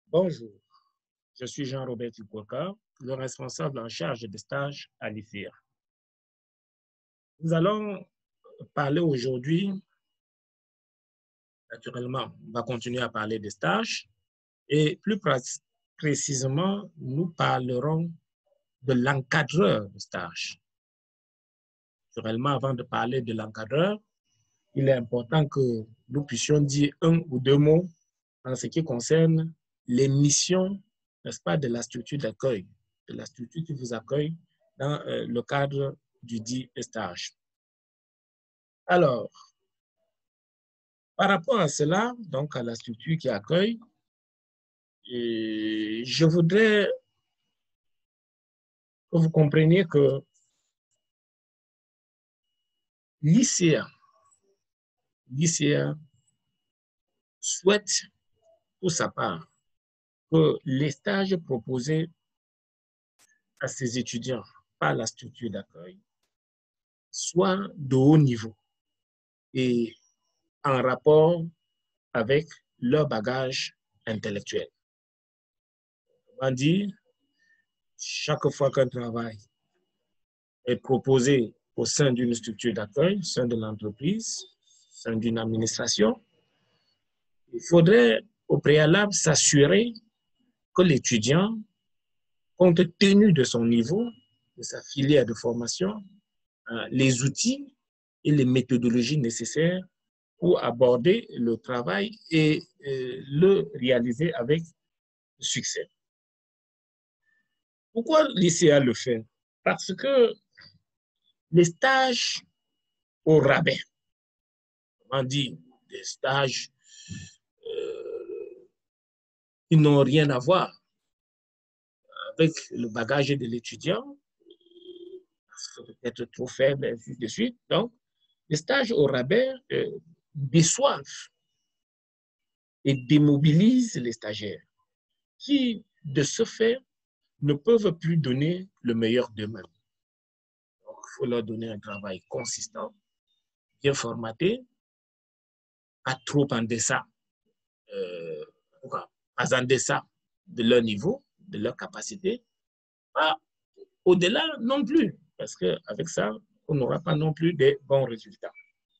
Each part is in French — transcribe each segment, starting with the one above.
Bonjour, je suis Jean-Robert Tupoka, le responsable en charge des stages à l'IFIR. Nous allons parler aujourd'hui, naturellement, on va continuer à parler des stages et plus précisément, nous parlerons de l'encadreur de stage. Naturellement, avant de parler de l'encadreur, il est important que nous puissions dire un ou deux mots en ce qui concerne les missions, n'est-ce pas, de la structure d'accueil, de la structure qui vous accueille dans le cadre du dit stage. Alors, par rapport à cela, donc à la structure qui accueille, je voudrais que vous compreniez que l'ICA souhaite pour sa part que les stages proposés à ses étudiants par la structure d'accueil soient de haut niveau et en rapport avec leur bagage intellectuel. On dit, chaque fois qu'un travail est proposé au sein d'une structure d'accueil, au sein de l'entreprise, au sein d'une administration, il faudrait au préalable s'assurer que l'étudiant, compte tenu de son niveau, de sa filière de formation, les outils et les méthodologies nécessaires pour aborder le travail et le réaliser avec succès. Pourquoi l'ICA le fait? Parce que les stages au rabais, on dit des stages qui n'ont rien à voir avec le bagage de l'étudiant, parce que peut-être trop faible, ainsi de suite. Donc, les stages au rabais déçoivent et démobilisent les stagiaires qui, de ce fait, ne peuvent plus donner le meilleur d'eux-mêmes. Donc, il faut leur donner un travail consistant, bien formaté, pas trop en deçà, pas en deçà de leur niveau, de leur capacité, pas au-delà non plus, parce qu'avec ça, on n'aura pas non plus de bons résultats.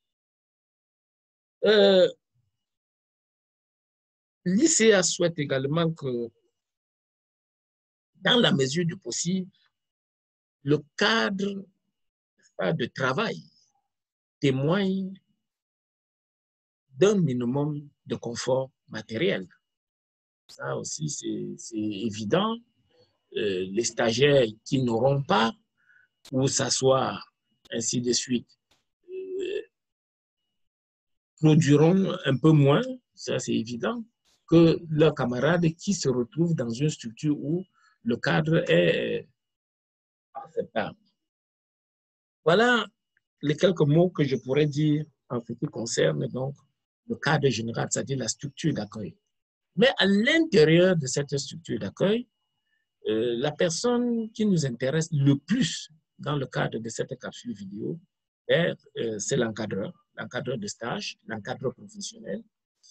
L'ICA souhaite également que, dans la mesure du possible, le cadre de travail témoigne d'un minimum de confort matériel. Ça aussi, c'est évident. Les stagiaires qui n'auront pas où s'asseoir, ainsi de suite, produiront un peu moins, ça c'est évident, que leurs camarades qui se retrouvent dans une structure où le cadre est acceptable. Voilà les quelques mots que je pourrais dire en ce qui concerne donc le cadre général, c'est-à-dire la structure d'accueil. Mais à l'intérieur de cette structure d'accueil, la personne qui nous intéresse le plus dans le cadre de cette capsule vidéo, c'est l'encadreur de stage, l'encadreur professionnel,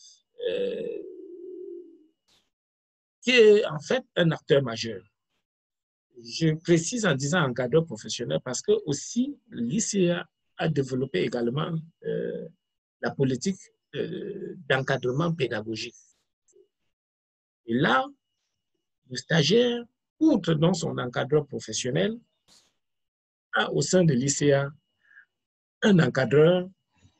qui est en fait un acteur majeur. Je précise en disant encadreur professionnel parce que aussi l'ICA a développé également la politique d'encadrement pédagogique. Et là, le stagiaire, outre dans son encadreur professionnel, a au sein de l'ICA un encadreur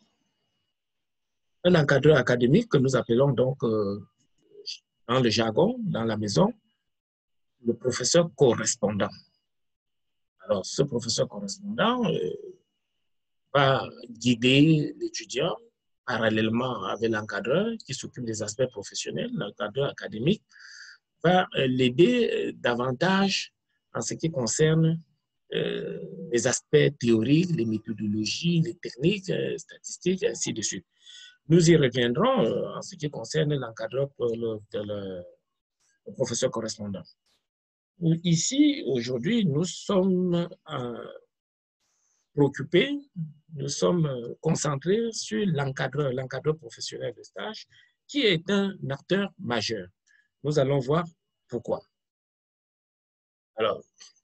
académique que nous appelons donc dans le jargon, dans la maison, le professeur correspondant. Alors, ce professeur correspondant va guider l'étudiant parallèlement avec l'encadreur qui s'occupe des aspects professionnels. L'encadreur académique va l'aider davantage en ce qui concerne les aspects théoriques, les méthodologies, les techniques, statistiques, ainsi de suite. Nous y reviendrons en ce qui concerne l'encadreur, le professeur correspondant. Ici, aujourd'hui, nous sommes préoccupés, nous sommes concentrés sur l'encadreur professionnel de stage, qui est un acteur majeur. Nous allons voir pourquoi. Alors,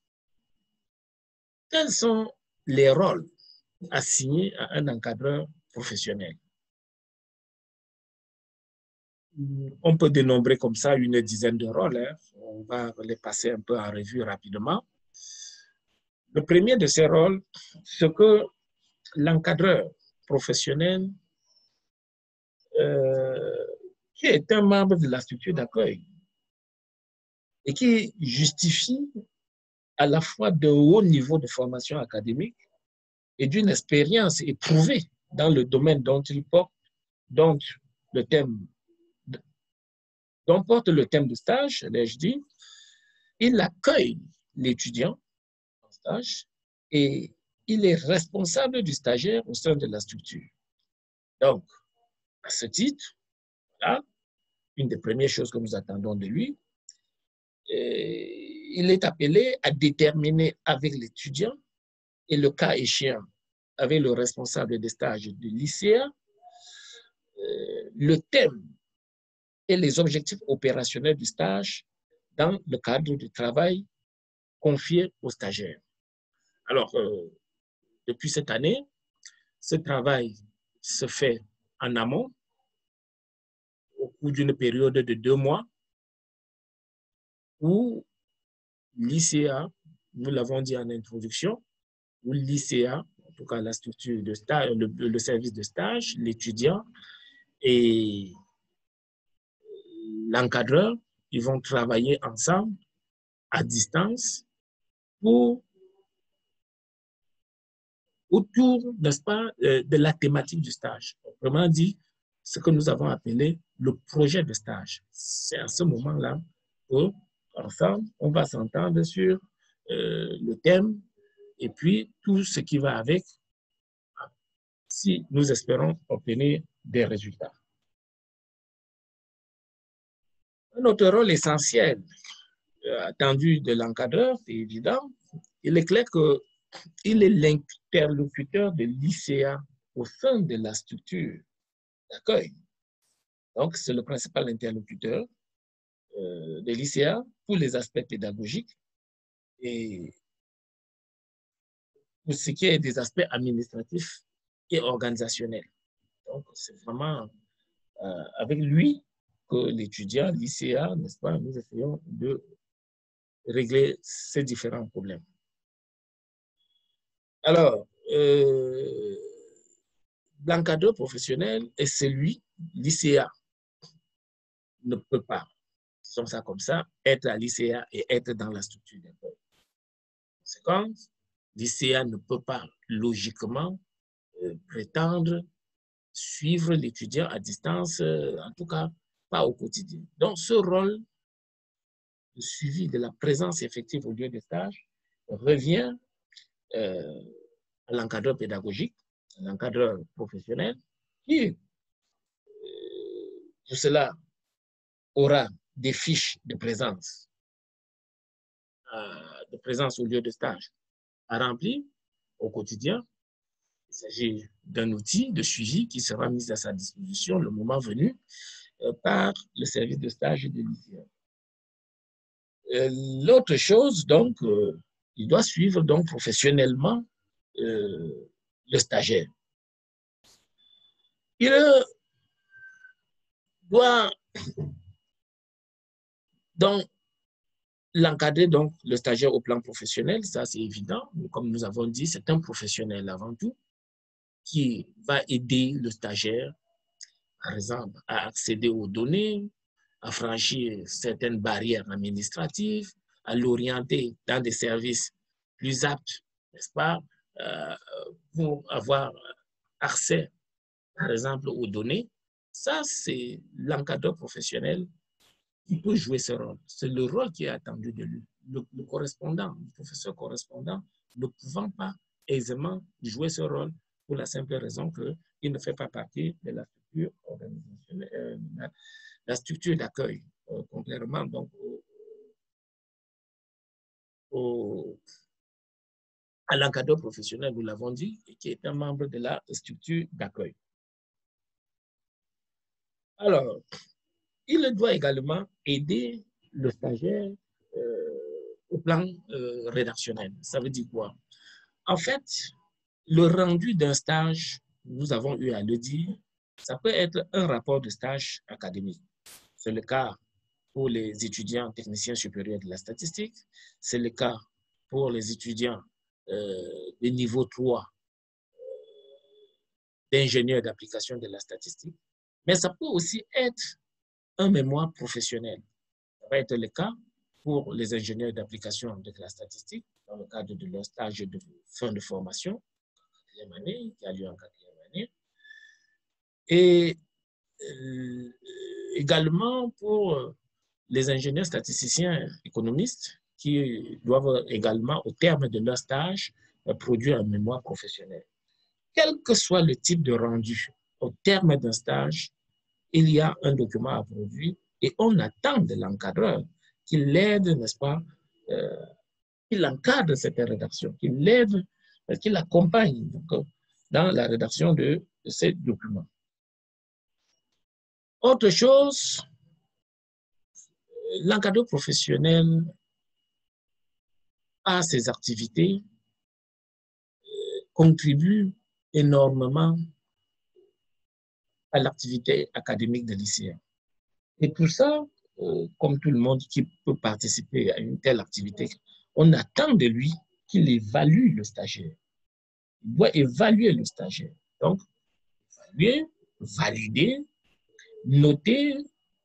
quels sont les rôles assignés à un encadreur professionnel? On peut dénombrer comme ça une dizaine de rôles. Hein. On va les passer un peu en revue rapidement. Le premier de ces rôles, c'est que l'encadreur professionnel, qui est un membre de la structure d'accueil et qui justifie à la fois de haut niveau de formation académique et d'une expérience éprouvée dans le domaine dont il porte, dont le thème, dont porte le thème de stage, l'ai-je dit, il accueille l'étudiant en stage et il est responsable du stagiaire au sein de la structure. Donc, à ce titre, là, une des premières choses que nous attendons de lui, il est appelé à déterminer avec l'étudiant et le cas échéant avec le responsable des stages du lycéen le thème et les objectifs opérationnels du stage dans le cadre du travail confié aux stagiaires. Alors, depuis cette année, ce travail se fait en amont au cours d'une période de 2 mois où l'ICA, nous l'avons dit en introduction, où l'ICA, en tout cas la structure de stage, le service de stage, l'étudiant et l'encadreur, ils vont travailler ensemble à distance pour autour, n'est-ce pas, de la thématique du stage. Autrement dit, ce que nous avons appelé le projet de stage. C'est à ce moment-là que, ensemble, on va s'entendre sur le thème et puis tout ce qui va avec, si nous espérons obtenir des résultats. Un autre rôle essentiel attendu de l'encadreur, c'est évident, il est clair qu'il est l'interlocuteur de l'ICA au sein de la structure d'accueil. Donc, c'est le principal interlocuteur de l'ICA pour les aspects pédagogiques et pour ce qui est des aspects administratifs et organisationnels. Donc, c'est vraiment avec lui que l'étudiant, l'ICA, n'est-ce pas, nous essayons de régler ces différents problèmes. Alors, l'encadreur professionnel est celui, l'ICA ne peut pas, disons ça comme ça, être à l'ICA et être dans la structure d'école. Conséquence, l'ICA ne peut pas logiquement prétendre suivre l'étudiant à distance, en tout cas pas au quotidien. Donc, ce rôle de suivi de la présence effective au lieu de stage revient à l'encadreur pédagogique, à l'encadreur professionnel, qui, pour cela, aura des fiches de présence au lieu de stage à remplir au quotidien. Il s'agit d'un outil de suivi qui sera mis à sa disposition le moment venu par le service de stage de l'ICA. L'autre chose, donc, il doit suivre donc professionnellement le stagiaire. Il doit donc l'encadrer, donc, le stagiaire au plan professionnel, ça c'est évident. Comme nous avons dit, c'est un professionnel avant tout qui va aider le stagiaire, par exemple, à accéder aux données, à franchir certaines barrières administratives, à l'orienter dans des services plus aptes, n'est-ce pas, pour avoir accès, par exemple, aux données. Ça, c'est l'encadreur professionnel qui peut jouer ce rôle. C'est le rôle qui est attendu de lui. Le correspondant, le professeur correspondant, ne pouvant pas aisément jouer ce rôle pour la simple raison qu'il ne fait pas partie de la structure organisationnelle, la structure d'accueil, contrairement donc à l'encadreur professionnel, nous l'avons dit, qui est un membre de la structure d'accueil. Alors, il doit également aider le stagiaire au plan rédactionnel. Ça veut dire quoi? En fait, le rendu d'un stage, nous avons eu à le dire, ça peut être un rapport de stage académique. C'est le cas pour les étudiants techniciens supérieurs de la statistique. C'est le cas pour les étudiants de niveau 3 d'ingénieurs d'application de la statistique. Mais ça peut aussi être un mémoire professionnel. Ça va être le cas pour les ingénieurs d'application de la statistique dans le cadre de leur stage de fin de formation, quatrième année, qui a lieu en quatrième année. Et également pour les ingénieurs statisticiens économistes qui doivent également, au terme de leur stage, produire un mémoire professionnel. Quel que soit le type de rendu, au terme d'un stage, il y a un document à produire et on attend de l'encadreur qu'il l'aide, n'est-ce pas, qu'il encadre cette rédaction, qu'il l'aide, qu'il accompagne donc, dans la rédaction de ces documents. Autre chose, l'encadreur professionnel à ses activités contribue énormément à l'activité académique de lycéen. Et pour ça, comme tout le monde qui peut participer à une telle activité, on attend de lui qu'il évalue le stagiaire. Il doit évaluer le stagiaire. Donc, évaluer, valider, noter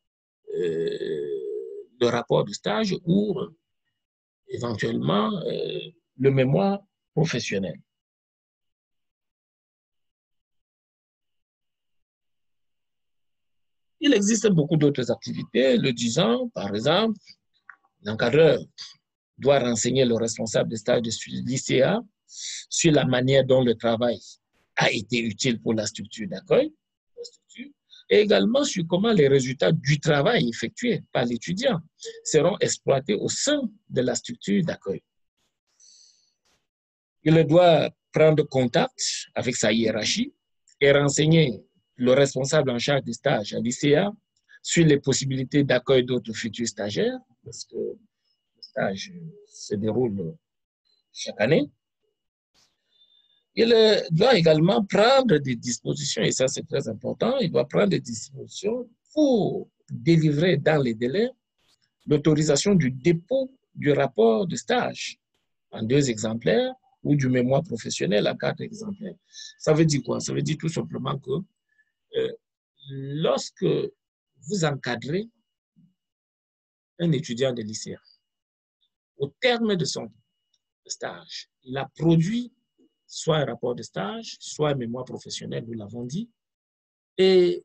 le rapport de stage ou éventuellement le mémoire professionnel. Il existe beaucoup d'autres activités. Le disant, par exemple, l'encadreur doit renseigner le responsable de stage de lycéa sur la manière dont le travail a été utile pour la structure d'accueil, et également sur comment les résultats du travail effectué par l'étudiant seront exploités au sein de la structure d'accueil. Il doit prendre contact avec sa hiérarchie et renseigner le responsable en charge des stages à l'ICA sur les possibilités d'accueil d'autres futurs stagiaires, parce que le stage se déroule chaque année. Il doit également prendre des dispositions, et ça c'est très important, il doit prendre des dispositions pour délivrer dans les délais l'autorisation du dépôt du rapport de stage en 2 exemplaires ou du mémoire professionnel à 4 exemplaires. Ça veut dire quoi? Ça veut dire tout simplement que lorsque vous encadrez un étudiant de lycée, au terme de son stage, il a produit soit un rapport de stage, soit un mémoire professionnel, nous l'avons dit, et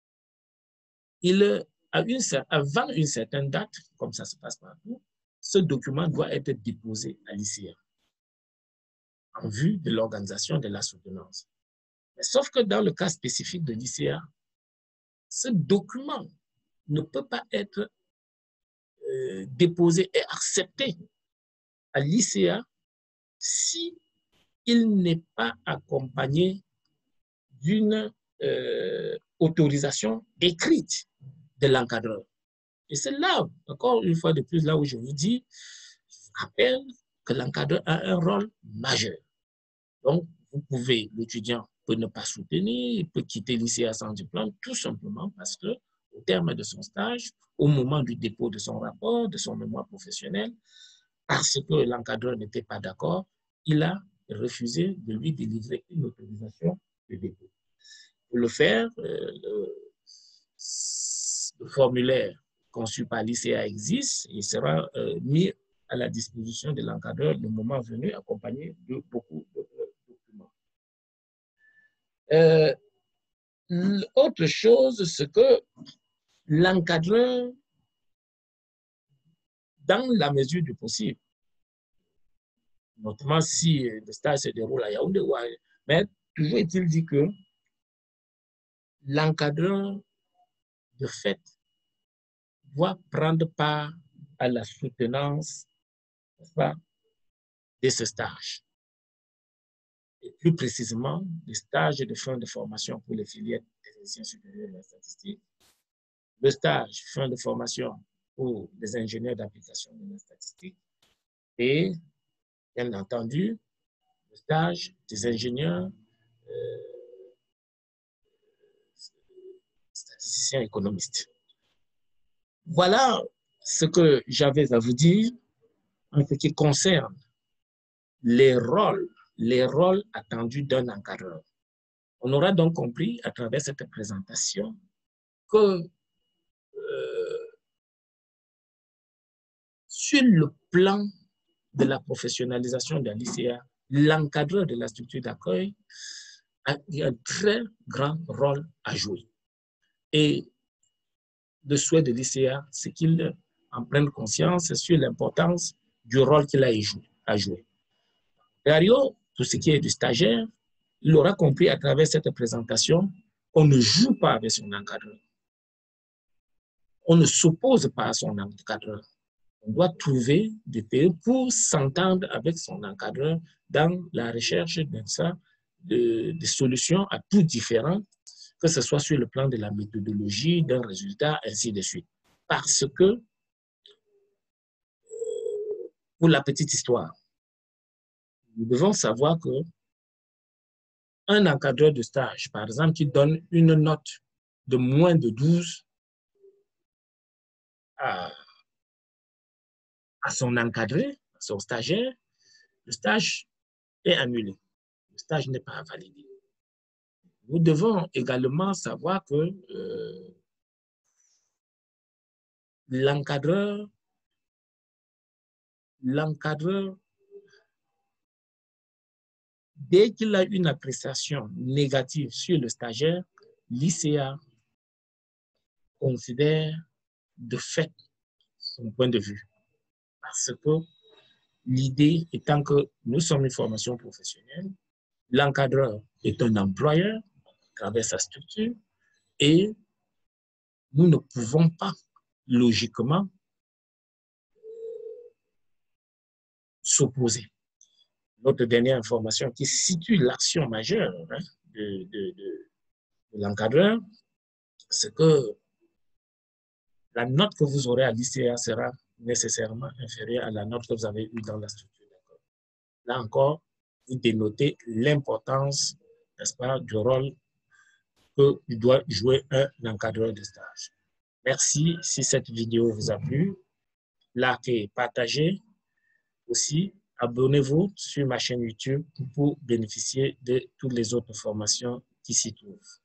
avant une certaine date, comme ça se passe partout, ce document doit être déposé à l'ICA en vue de l'organisation de la soutenance. Mais sauf que dans le cas spécifique de l'ICA, ce document ne peut pas être déposé et accepté à l'ICA si il n'est pas accompagné d'une autorisation écrite de l'encadreur. Et c'est là, encore une fois de plus, là où je vous dis, je rappelle que l'encadreur a un rôle majeur. Donc, vous pouvez, l'étudiant peut ne pas soutenir, il peut quitter l'ICA sans diplôme, tout simplement parce que, au terme de son stage, au moment du dépôt de son rapport, de son mémoire professionnel, parce que l'encadreur n'était pas d'accord, il a refusé de lui délivrer une autorisation de dépôt. Pour le faire, le formulaire conçu par l'ICA existe et sera mis à la disposition de l'encadreur le moment venu, accompagné de beaucoup de documents. Autre chose, c'est que l'encadreur, dans la mesure du possible, notamment si le stage se déroule à Yaoundé, mais toujours est-il dit que l'encadreur, de fait, doit prendre part à la soutenance de ce stage. Et plus précisément, des stages de fin de formation pour les filières techniciens supérieurs de la statistique, le stage fin de formation pour les ingénieurs d'application de la statistique et, bien entendu, le stage des ingénieurs statisticiens économistes. Voilà ce que j'avais à vous dire en ce qui concerne les rôles attendus d'un encadreur. On aura donc compris à travers cette présentation que sur le plan de la professionnalisation de l'ICA, l'encadreur de la structure d'accueil a un très grand rôle à jouer. Et le souhait de l'ICA, c'est qu'il en prenne conscience sur l'importance du rôle qu'il a à jouer. Dario, tout ce qui est du stagiaire, il aura compris à travers cette présentation qu'on ne joue pas avec son encadreur. On ne s'oppose pas à son encadreur. On doit trouver des périodes pour s'entendre avec son encadreur dans la recherche de solutions à tout différents, que ce soit sur le plan de la méthodologie, d'un résultat, ainsi de suite. Parce que, pour la petite histoire, nous devons savoir que un encadreur de stage, par exemple, qui donne une note de moins de 12 à son encadré, à son stagiaire, le stage est annulé. Le stage n'est pas validé. Nous devons également savoir que l'encadreur, dès qu'il a une appréciation négative sur le stagiaire, l'ICA considère de fait son point de vue. Parce que l'idée étant que nous sommes une formation professionnelle, l'encadreur est un employeur à travers sa structure et nous ne pouvons pas logiquement s'opposer. Notre dernière information qui situe l'action majeure de l'encadreur, c'est que la note que vous aurez à l'ICA sera nécessairement inférieure à la note que vous avez eue dans la structure d'accueil. Là encore, vous dénotez l'importance, n'est-ce pas, du rôle que doit jouer un encadreur de stage. Merci si cette vidéo vous a plu. Likez, partagez. Aussi, abonnez-vous sur ma chaîne YouTube pour bénéficier de toutes les autres formations qui s'y trouvent.